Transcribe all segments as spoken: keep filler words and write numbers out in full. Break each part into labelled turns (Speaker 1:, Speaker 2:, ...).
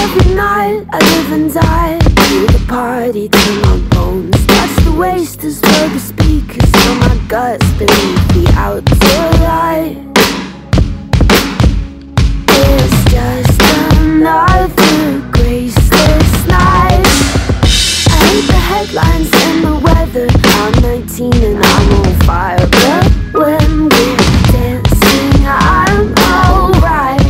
Speaker 1: Every night I live and die, to the party, to my bones. Touch the waist as well the speakers, feel my guts beneath the outdoor light. It's just another graceless night. I hate the headlines and the weather. I'm nineteen and I'm on fire, but when we're dancing I'm alright.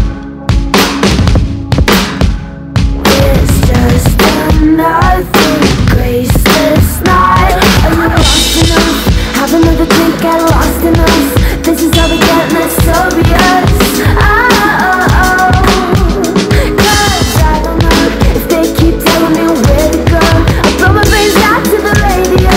Speaker 1: It's just another graceless night. Are you lost enough? Have another drink, get lost enough. This is how we get less obvious. Oh, cause I don't know if they keep telling me where to go. I throw my face out to the radio.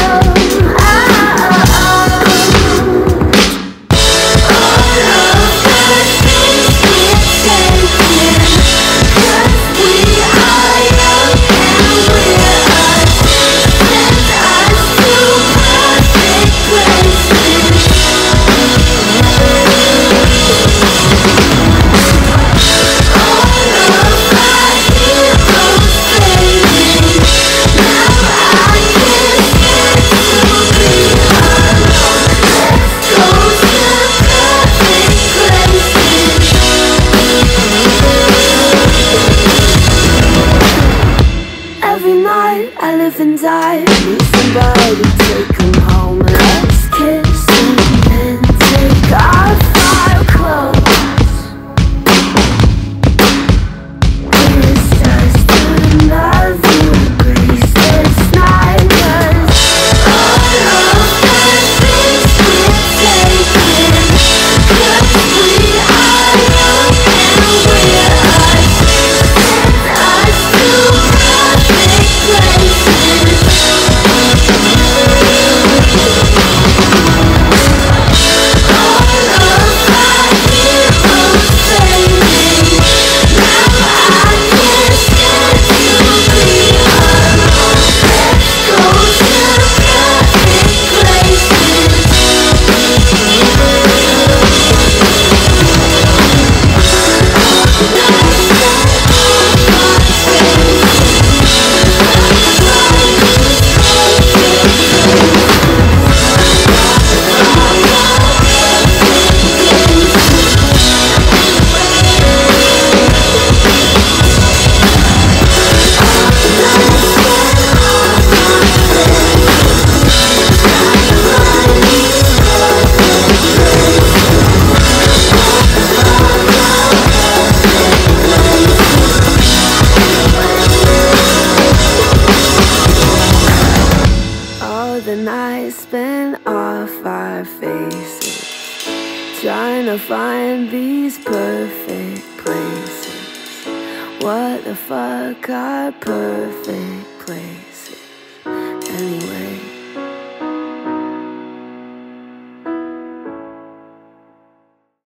Speaker 1: Every night I live and die, need somebody to take him home. Let's kiss and then take our fire clothes. It's just another graceless night. Cause all of the things we're taking, cause we are young and we're us, and us too. The night spent off our faces, trying to find these perfect places. What the fuck are perfect